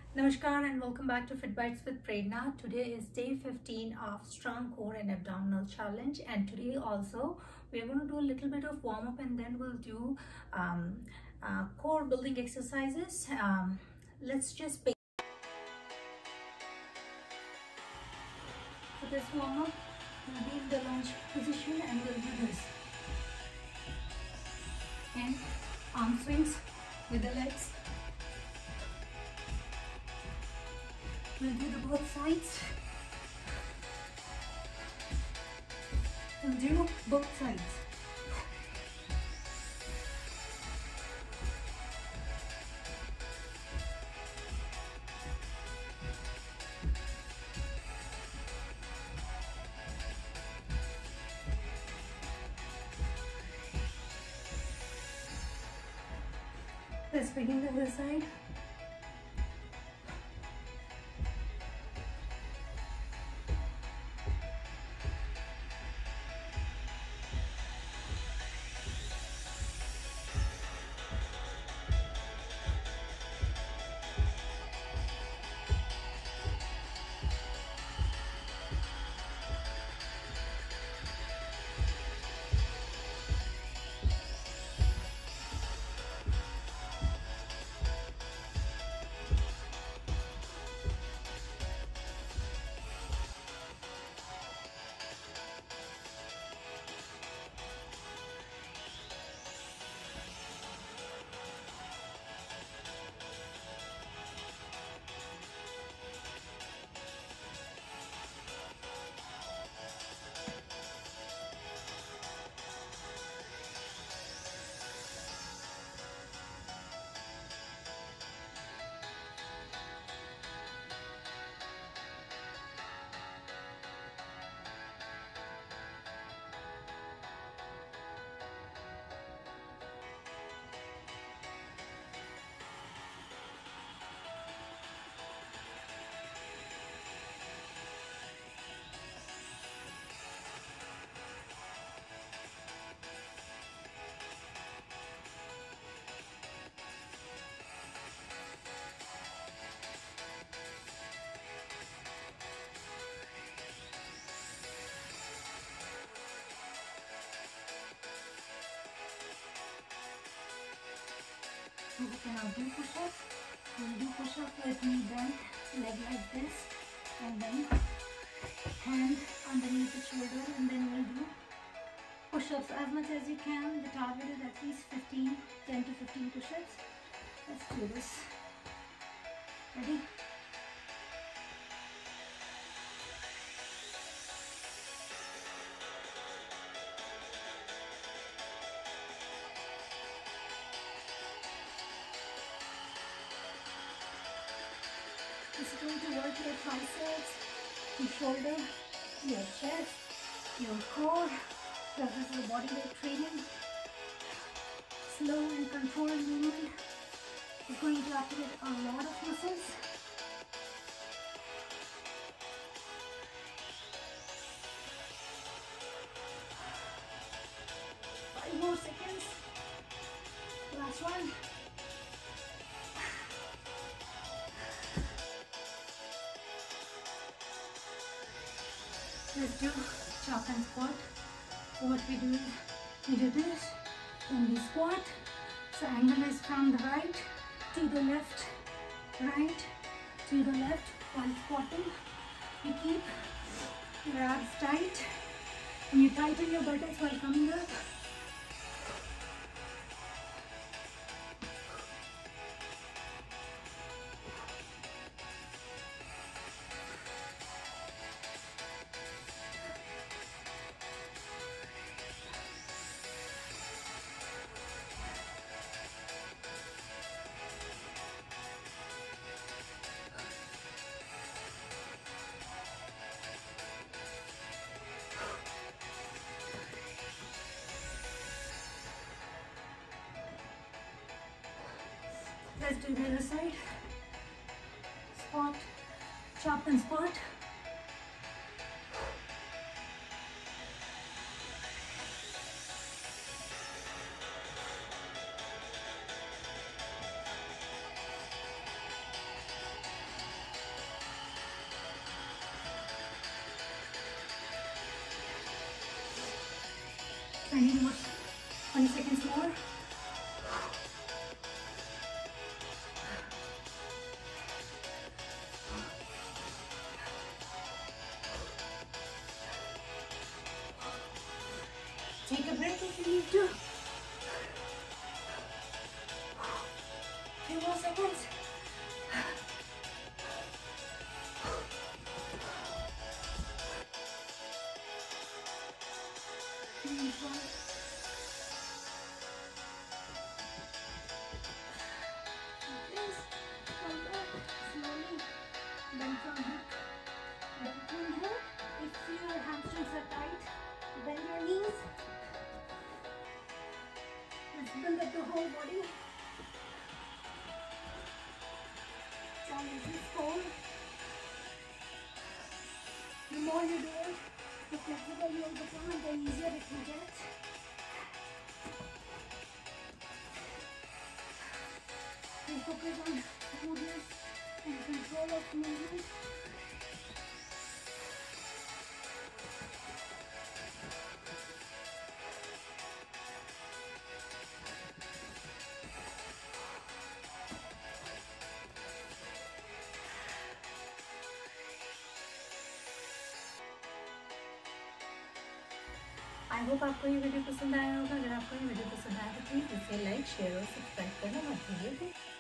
Namaskar and welcome back to Fitbytes with Prerna. Today is day 15 of strong core and abdominal challenge, and today also we are going to do a little bit of warm-up and then we'll do core building exercises. Let's just begin. For this warm-up, we'll be in the lunge position and we'll do this. And arm swings with the legs. We'll do the both sides. We'll do both sides. Let's begin the other side. So we can now do push-ups. We'll do push-up with knee bent, leg like this, and then hand underneath the shoulder, and then we'll do push-ups as much as you can. The target is at least 10 to 15 push-ups. Let's do this. Ready? This is going to work your triceps, your shoulder, your chest, your core. This is your body weight training. Slow and controlled movement is going to activate a lot of muscles. Five more seconds. Last one. Let's do chop and squat. So what we do is we do this, then we squat. So angle is from the right to the left, right to the left while squatting. You keep your abs tight and you tighten your buttocks while coming up. Let's do the other side. Squat, chop and squat. 20 more, 20 seconds more. Take a breath if you need to. Few more seconds. Finish one. Please come back slowly. Bend from here. Bend from here. If your hamstrings are tight, bend your knees. Let's build up the whole body. Challenge this core. The more you do it, the flexible you'll become and the easier it will get. We focus on smoothness and control of movement. I hope आपको ये video पसंद आया होगा। अगर आपको ये video पसंद आया तो प्लीज़ इसे लाइक, शेयर और सब्सक्राइब करना मत भूलिए।